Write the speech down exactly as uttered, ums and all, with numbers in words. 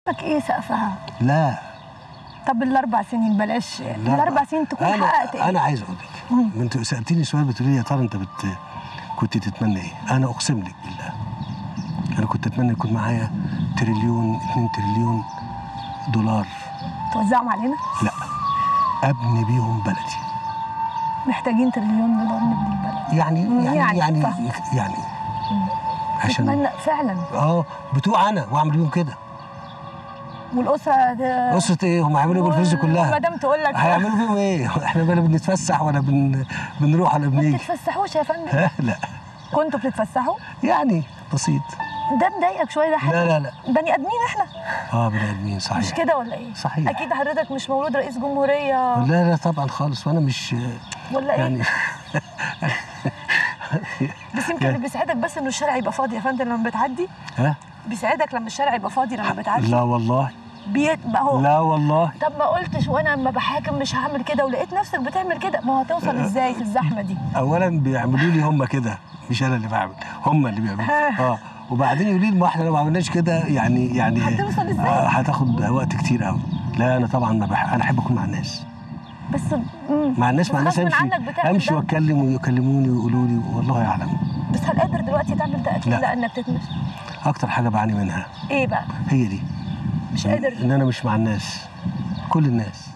لك ايه سقفها؟ لا. طب الاربع سنين بلاش، الاربع سنين تكون أنا حققت ايه؟ انا عايز اقول لك، ما انت سالتيني سؤال بتقولي لي يا ترى انت بت كنت تتمنى ايه؟ انا اقسم لك بالله انا كنت اتمنى يكون معايا تريليون اتنين تريليون دولار. توزعهم علينا؟ لا، ابني بيهم بلدي. محتاجين تريليون دولار نبني البلد. يعني يعني يعني يعني, فهمت. يعني عشان اتمنى فعلا. اه بتوع انا واعمل بيهم كده. والاسره ده... اسره ايه؟ هم هيعملوا بالفلوس دي كلها؟ ما دام تقول لك هيعملوا بيهم ايه؟ احنا بلا بنتفسح ولا بن... بنروح ولا بنيجي. ما بتتفسحوش يا فندم؟ لا. كنتوا بتتفسحوا؟ يعني بسيط. ده مضايقك شويه ده حاجه؟ لا لا لا بني ادمين احنا. اه بني ادمين صحيح. مش كده ولا ايه؟ صحيح. اكيد حضرتك مش مولود رئيس جمهوريه. لا لا طبعا خالص، وانا مش ولا ايه؟ يعني بس يمكن اللي بيساعدك بس انه الشارع يبقى فاضي يا فندم لما بتعدي. ها؟ بيساعدك لما الشارع يبقى فاضي لما بتعدي. لا والله. بيبقى هو. لا والله. طب ما قلتش وانا لما بحاكم مش هعمل كده ولقيت نفسك بتعمل كده، ما هو هتوصل ازاي في الزحمه دي؟ اولا بيعملوا لي هم كده، مش انا اللي بعمل، هم اللي بيعملوا. اه وبعدين يقولوا لي ما احنا لو ما عملناش كده يعني يعني هتوصل ازاي؟ آه هتاخد وقت كتير قوي. لا انا طبعا ما بح... انا احب اكون مع الناس. بس مع الناس مع الناس امشي امشي واتكلم ويكلموني ويقولوا لي والله اعلم. بس هل قادر دلوقتي تعمل ده؟ اكيد لا. لانك تتمشى. اكتر حاجه بعاني منها ايه بقى؟ هي دي، مش قادر ان انا مش مع الناس، كل الناس.